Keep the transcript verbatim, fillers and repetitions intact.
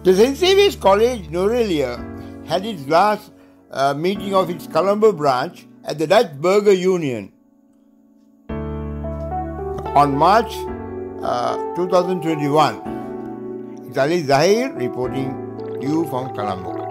The Xavious College, Eliya, had its last uh, meeting of its Colombo branch at the Dutch Burger Union on March uh, two thousand twenty-one. It's Ali Zahir reporting you from Colombo.